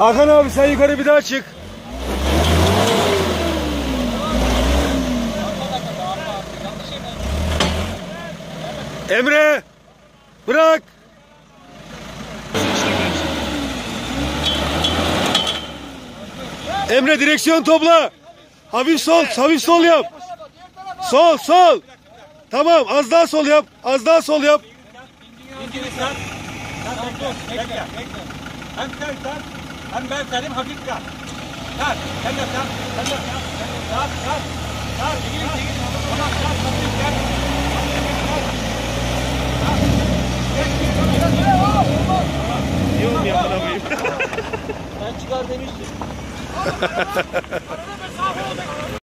Hakan abi sen yukarı bir daha çık. Emre bırak. Emre direksiyon topla. Hafif sol, hafif sol yap. Sol, sol. Tamam, az daha sol yap. Az daha sol yap. Hem sen, hem ben senin hafif kal. Kal, sen de kal, sen de kal. Kal, kal, kal. Çekil. Tamam, kal, hafif kal. Yok yapmayayım. Ben çıkar demiştim.